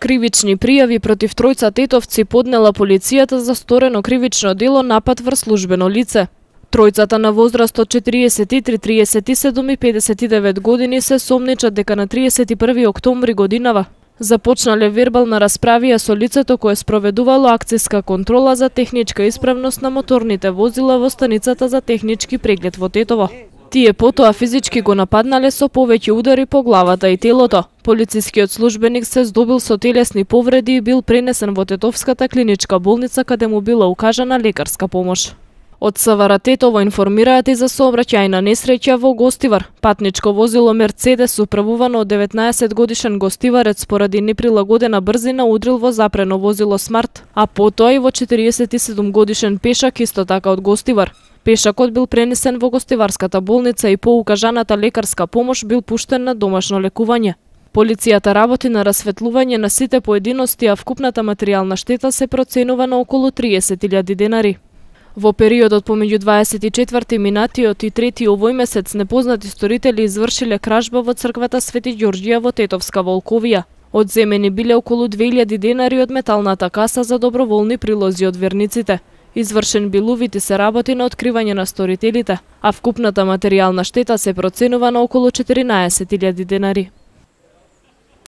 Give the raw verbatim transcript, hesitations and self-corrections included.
Кривични пријави против тројца тетовци поднела полицијата за сторено кривично дело напад врз службено лице. Тројцата на возраст од четириесет и три, триесет и седум и педесет и девет години се сомничат дека на триесет и први октомври годинава започнале вербална расправија со лицето кое спроведувало акцијска контрола за техничка исправност на моторните возила во станицата за технички преглед во Тетово. Тие потоа физички го нападнале со повеќе удари по главата и телото. Полицискиот службеник се здобил со телесни повреди и бил пренесен во Тетовската клиничка болница каде му била укажана лекарска помош. Од СВР Тетово информираат и за сообраќајна несреќа во Гостивар. Патничко возило Мерцедес управувано од деветнаесет годишен гостиварец поради неприлагодена брзина удрил во запрено возило Смарт, а потоа и во четириесет и седум годишен пешак исто така од Гостивар. Пешакот бил пренесен во Гостиварската болница и по укажаната лекарска помош бил пуштен на домашно лекување. Полицијата работи на расветлување на сите поединости, а вкупната материјална штета се проценува на околу триесет илјади денари. Во периодот помеѓу дваесет и четврти минатиот и трети овој месец непознати сторители извршиле кражба во црквата Свети Ѓорѓија во Тетовска Волковија. Одземени биле околу две илјади денари од металната каса за доброволни прилози од верниците. Извршен бил увид и се работи на откривање на сторителите, а вкупната материјална штета се проценува на околу четиринаесет илјади денари.